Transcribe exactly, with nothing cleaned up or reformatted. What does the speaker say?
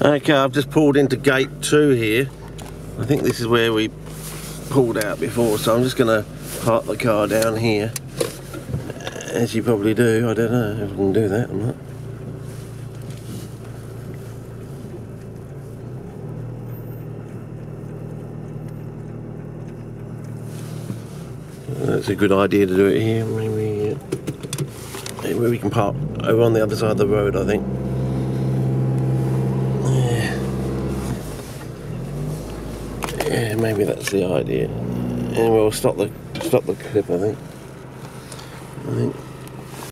Okay, I've just pulled into gate two here. I think this is where we pulled out before, so I'm just going to park the car down here. As you probably do, I don't know if I can do that or not. That's a good idea to do it here. Maybe, maybe we can park over on the other side of the road, I think. Yeah, yeah, maybe that's the idea. Anyway, we'll stop the stop the clip, I think. I think.